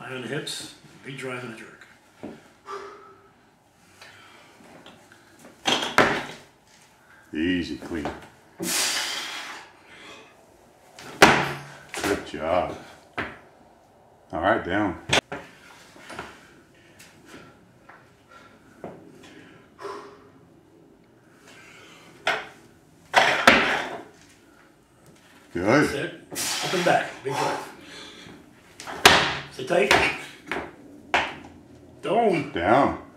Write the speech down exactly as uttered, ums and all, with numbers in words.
Eye on the hips, big drive and a jerk. Easy, clean. Good job. All right, down. Good. That's it. Up and back, big drive. Stay tight. Down. Down.